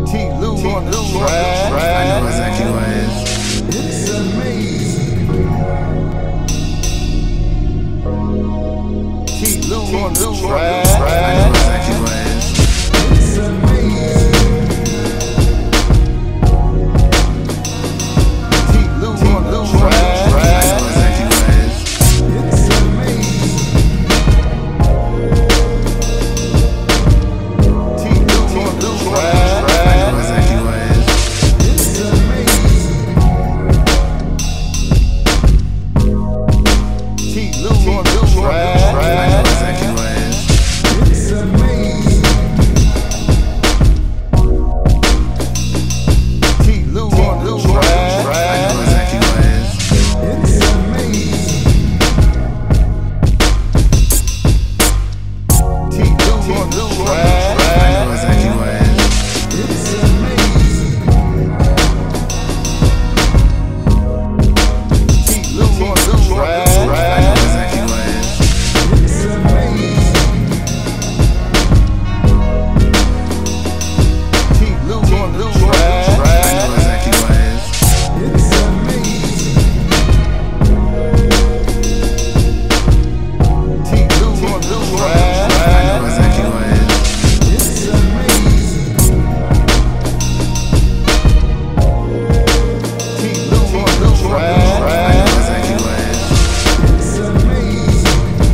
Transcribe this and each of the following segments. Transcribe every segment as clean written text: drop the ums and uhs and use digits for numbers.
T. Lou on the track. I know exactly what it is. It's amazing. T. Lou on the track. I know exactly what it is. It's amazing. T. Lou on the track. I know exactly what it is. It's amazing. T. Lou on the track. I know exactly what it is. It's amazing. T. Lou on the track. I know exactly what it is. It's amazing. T. Lou on the track. I know exactly what it is. It's amazing. T. Lou on the track. I know exactly what it is. It's amazing. T. Lou on the track. I know exactly what it is. It's amazing. T. Lou on the track. I know exactly what it is. It's amazing. T. Lou on the track. I know exactly what it is. It's amazing. T. Lou on the track. I know exactly what it is. It's amazing.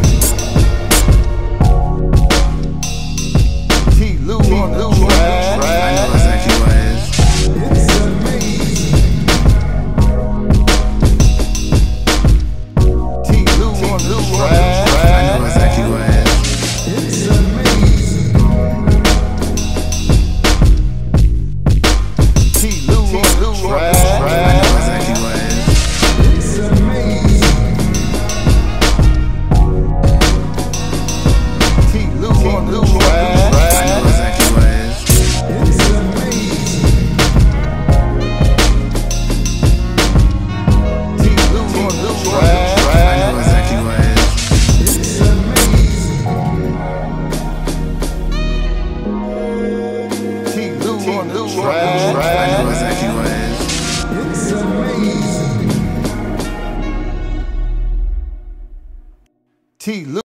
T. Lou on the track. I know exactly what it is. It's amazing. T. Lou on the track. I know exactly what it is. It's amazing. T. Lou on the track. I know exactly what it is. It's amazing. T. Lou on the track. I know exactly what it is. It's amazing. T. Lou on the track. I know exactly what it is. It's amazing. T. Lou on the track. I know exactly what it is. It's amazing. T. Lou.